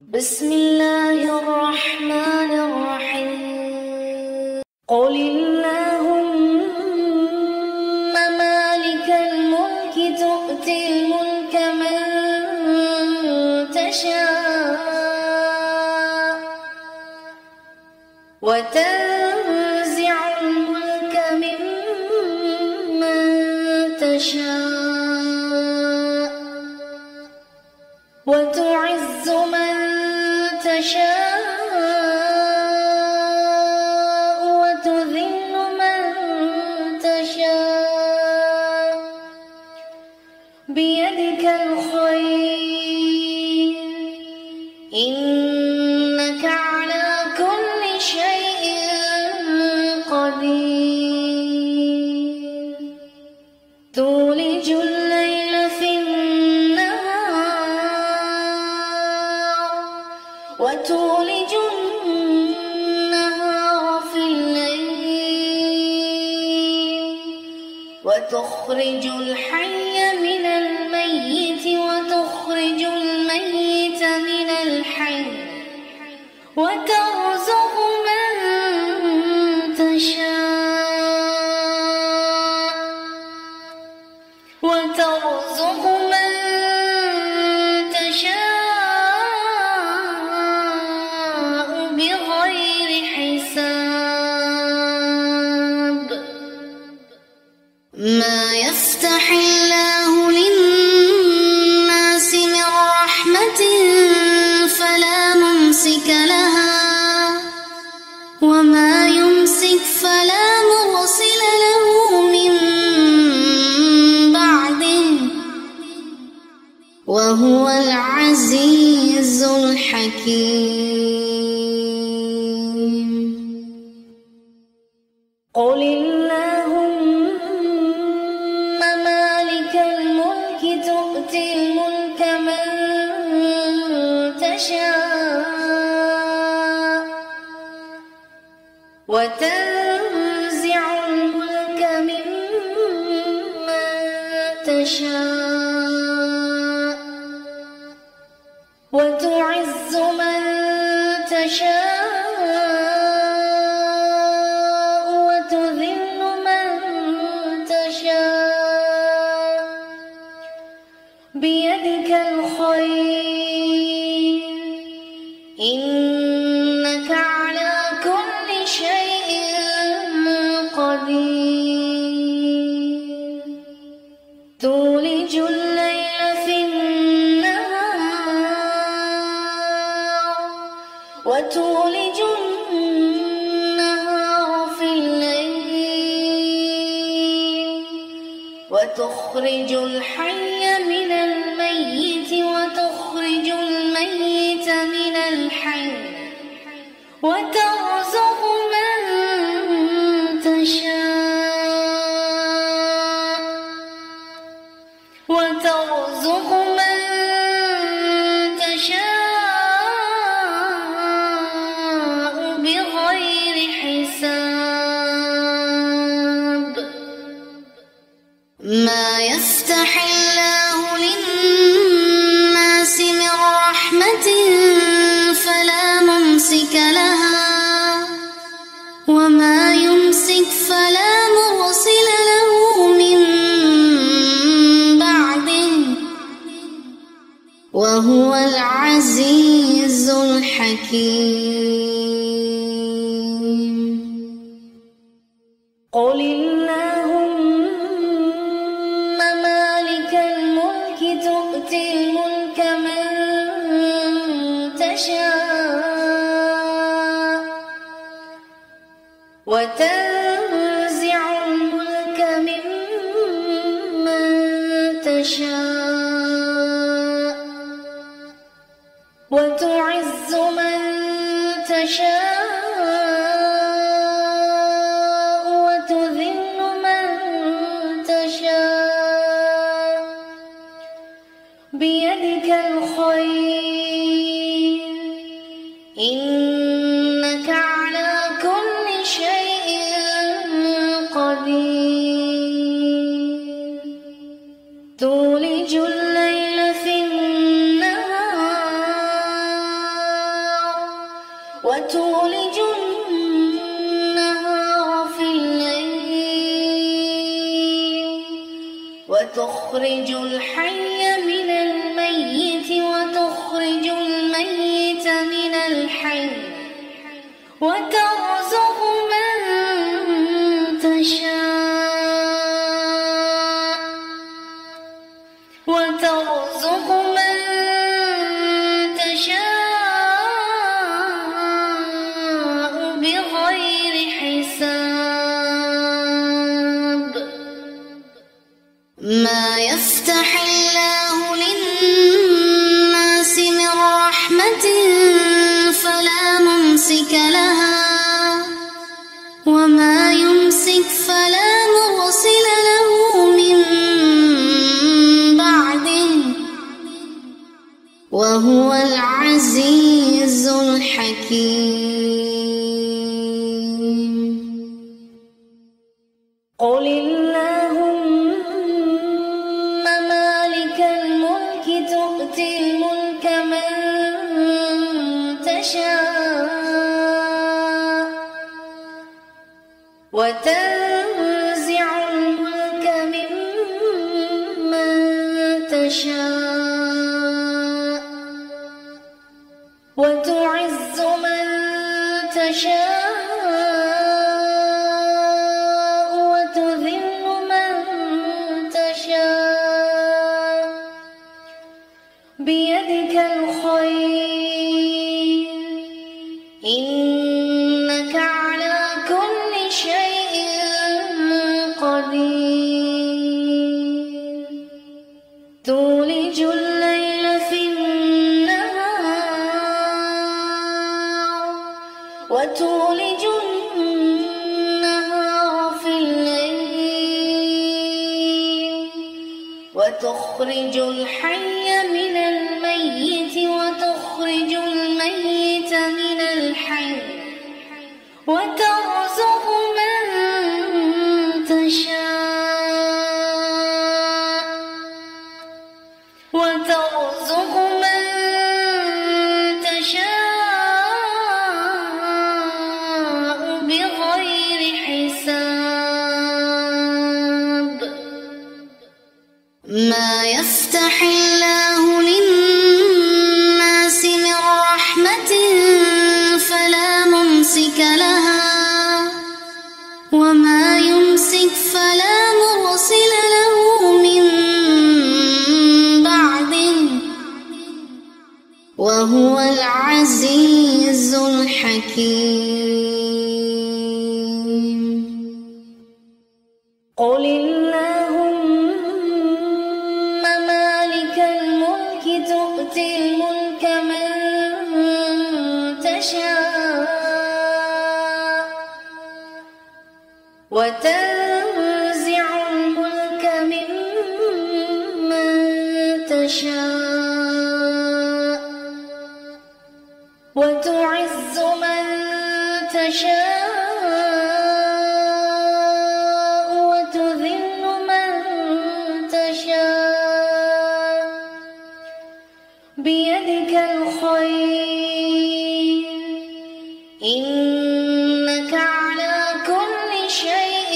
بسم الله الرحمن الرحيم قل اللهم مالك الملك تؤتي الملك من تشاء وتنزع الملك ممن تشاء وتعز من تشاء وتذل من تشاء بيدك الخير إنك على كل شيء قدير تولج الليل في النهار وتولج النهار في الليل وتخرج الحي من الميت وتخرج الميت من الحي وترزق من تشاء وترزق من تشاء بغير حساب ما يفتح الله للناس من رحمة فلا ممسك لها وما يمسك فلا مرسل له من بعده وهو العزيز الحكيم قل اللهم مالك الملك تؤتي الملك من تشاء وتنزع الملك ممن تشاء وتعز من تشاء وتذل من تشاء بيدك الخير إنك على كل شيء قدير تولج الليل في النهار وتولج النهار في الليل وتخرج الحي من الميت وتخرج الميت من الحي وترزق من تشاء وترزق من تشاء بغير حساب ما يفتح الله للناس من رحمة فلا ممسك لها وما يمسك فلا مرسل له من بعده وهو العزيز الحكيم قل اللهم مالك الملك تؤتي الملك من تشاء وتنزع الملك ممن تشاء وتعز من تشاء وتذل من تشاء بيدك الخير إنك على كل شيء قدير تولج الليل في النهار وتولج النهار في الليل وتخرج الحي من الميت وتخرج الميت من الحي وترزق من تشاء بغير حساب. ما يفتح الله للناس من رحمة فلا ممسك لها وما يمسك فلا مرسل له من بعده وهو العزيز الحكيم. قل اللهم مالك الملك تؤتي الملك من تشاء وتنزع الملك ممن تشاء وتعز من تشاء وتذل من تشاء بيدك الخير إنك على كل شيء قدير. تولج الليل في النهار وتولج النهار في الليل وتخرج الحي من الميت وتخرج الميت من الحي وترزق من تشاء بغير حساب. ما يفتح الله للناس من رحمة فلا ممسك لها وما يمسك فلا مرسل له من بعده وهو العزيز الحكيم. قل اللهم مالك الملك تؤتي الملك من تشاء وتنزع الملك ممن تشاء وتعز من تشاء وتذل من تشاء بيدك الخير إنك على كل شيء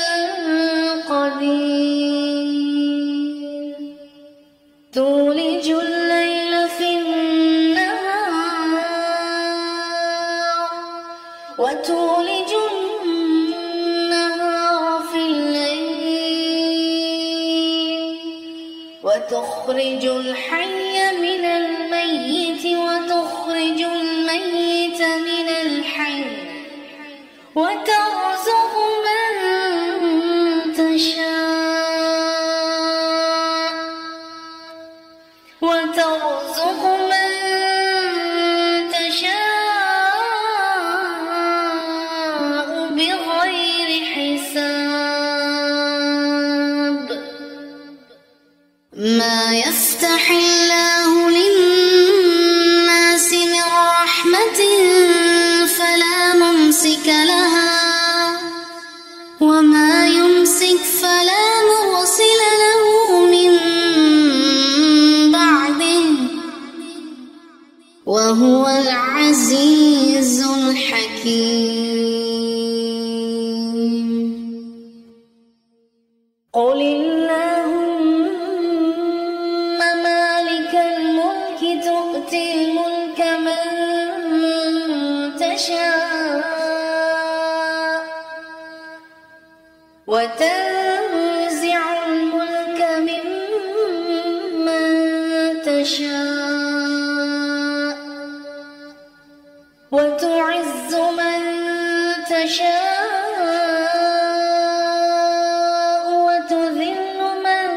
قدير. تولج الليل في النهار وتولج النهار في الليل وتخرج الحي من الميت وتخرج الميت من الحي وترزق من تشاء بغير حساب. ما يفتح الله للناس من رحمة فلا ممسك لها وهو العزيز الحكيم. قل اللهم مالك الملك تؤتي الملك من تشاء وتنزع الملك ممن تشاء وتعز من تشاء وتذل من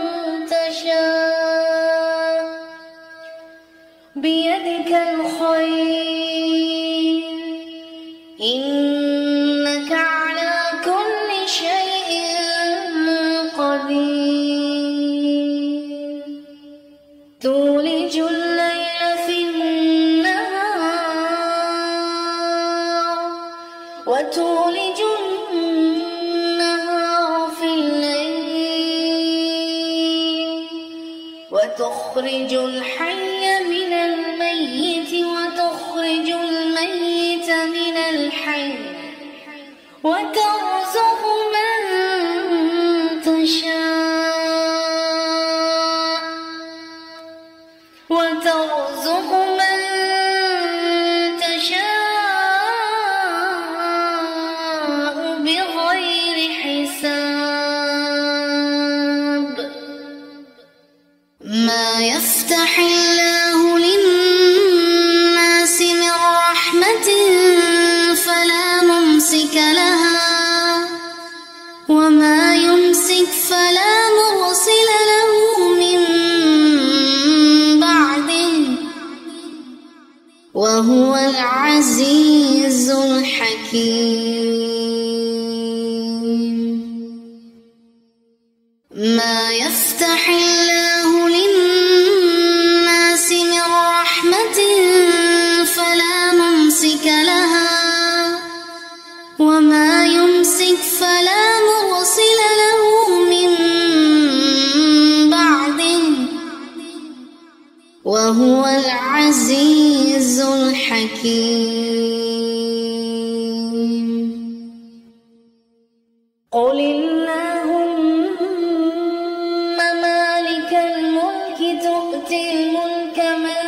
تشاء بيدك الخير إنك على كل شيء قدير. تولج الليل في النهار وتولج النهار في الليل وتخرج الحي من الميت وتخرج الميت من الحي وترزق من تشاء وترزق من تشاء بغير حساب. ما يفتح الله للناس من رحمة فلا ممسك لها وما يمسك فلا مرسل له من بعده وهو العزيز الحكيم. ما يفتح الله للناس من رحمة فلا ممسك لها وما يمسك فلا مرسل له من بعده وهو العزيز الحكيم. قل اللهم مالك الملك تؤتي الملك من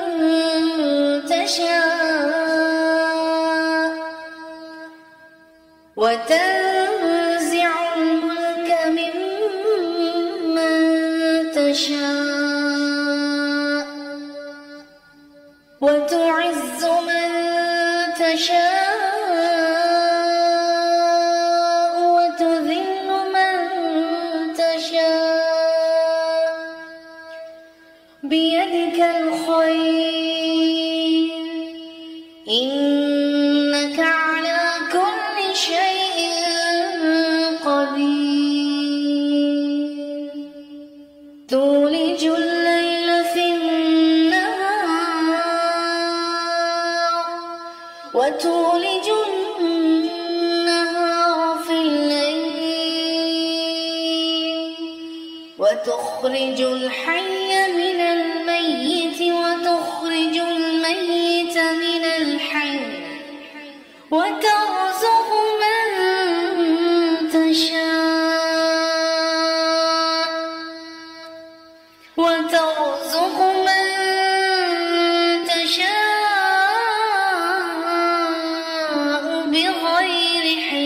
تشاء وتنزع الملك ممن تشاء وتعز من تشاء وتذل من تشاء بيدك الخير إنك على كل شيء قدير. تولج الليل في النهار وتولج النهار في الليل وتخرج الحي من الميت وتخرج الميت من الحي وترزق من تشاء وترزق من تشاء بغير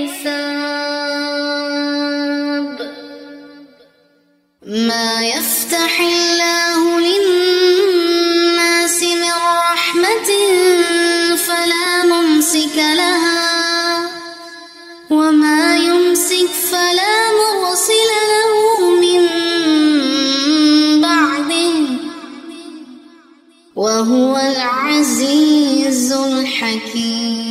حساب. ما يفتح الله للناس من رحمة فلا ممسك لها وما يمسك فلا مرسل له من بعده وهو العزيز الحكيم.